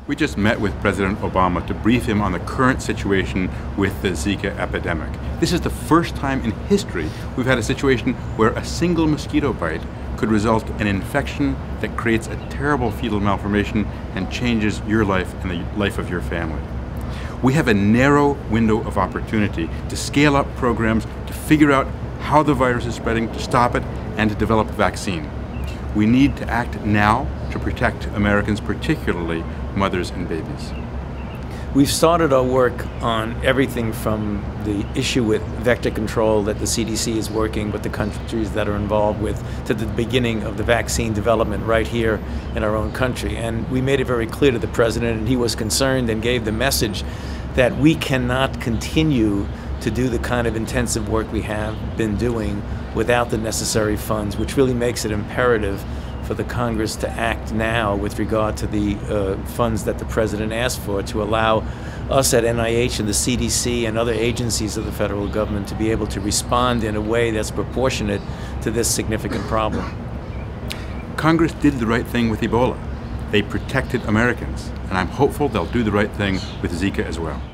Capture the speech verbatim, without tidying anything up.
We just met with President Obama to brief him on the current situation with the Zika epidemic. This is the first time in history we've had a situation where a single mosquito bite could result in an infection that creates a terrible fetal malformation and changes your life and the life of your family. We have a narrow window of opportunity to scale up programs, to figure out how the virus is spreading, to stop it, and to develop a vaccine. We need to act now to protect Americans, particularly mothers and babies. We've started our work on everything from the issue with vector control that the C D C is working with the countries that are involved with, to the beginning of the vaccine development right here in our own country. And we made it very clear to the President, and he was concerned and gave the message that we cannot continue to do the kind of intensive work we have been doing without the necessary funds, which really makes it imperative for the Congress to act now with regard to the uh, funds that the President asked for, to allow us at N I H and the C D C and other agencies of the federal government to be able to respond in a way that's proportionate to this significant problem. Congress did the right thing with Ebola. They protected Americans, and I'm hopeful they'll do the right thing with Zika as well.